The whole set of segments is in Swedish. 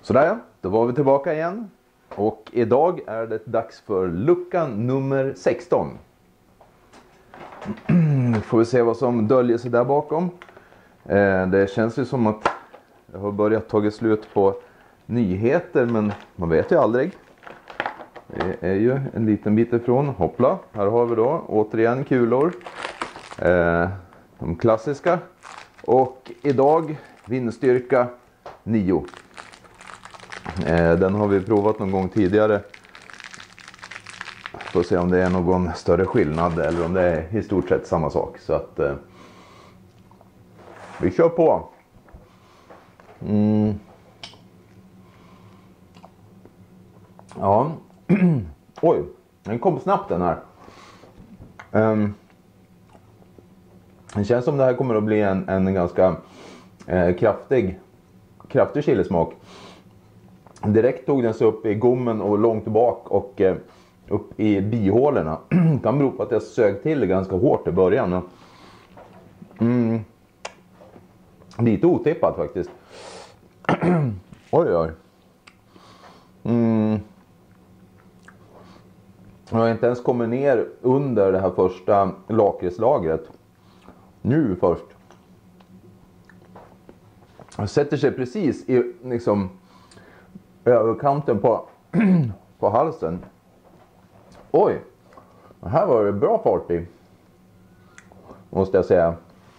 Sådär ja, då var vi tillbaka igen. Och idag är det dags för lucka nummer 16. Nu får vi se vad som döljer sig där bakom. Det känns ju som att jag har börjat ta slut på nyheter, men man vet ju aldrig. Det är ju en liten bit ifrån. Hoppla, här har vi då återigen kulor. De klassiska. Och idag vindstyrka 9. Den har vi provat någon gång tidigare. Får se om det är någon större skillnad eller om det är i stort sett samma sak. Så att vi kör på. Ja. Oj, den kom snabbt den här. Det känns som det här kommer att bli en ganska kraftig chilismak. Direkt tog den sig upp i gommen och långt bak och upp i bihålorna. Det kan bero på att jag sög till ganska hårt i början. Lite otippat faktiskt. Oj oj. Jag har inte ens kommit ner under det här första lakritslagret. Nu först. Jag sätter sig precis i liksom överkanten på halsen. Oj, det här var det bra fart i, måste jag säga.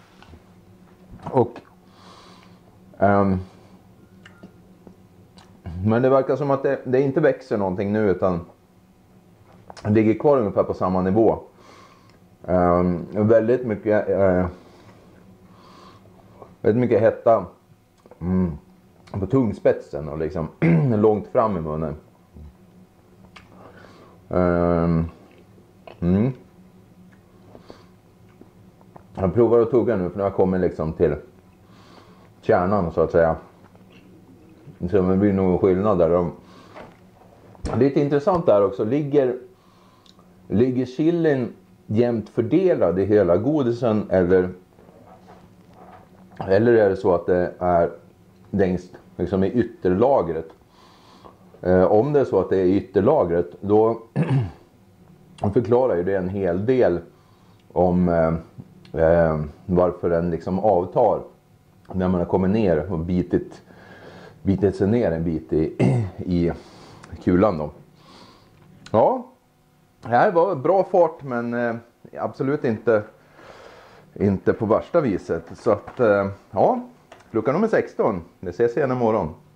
Och men det verkar som att det inte växer någonting nu, utan det ligger kvar ungefär på samma nivå. Väldigt mycket hetta på tungspetsen och liksom långt fram i munnen. Jag provar att tugga nu, för nu har jag kommit liksom till kärnan så att säga. Så det blir någon skillnad där. Det är lite intressant där också. Ligger chilin jämnt fördelad i hela godisen, eller är det så att det är längst liksom i ytterlagret? Om det är så att det är i ytterlagret, då förklarar ju det en hel del om varför den liksom avtar när man har kommit ner och bitit sig ner en bit i kulan då. Ja, det här var bra fart, men absolut inte på värsta viset. Så att ja, lucka nummer 16. Det ses igen imorgon.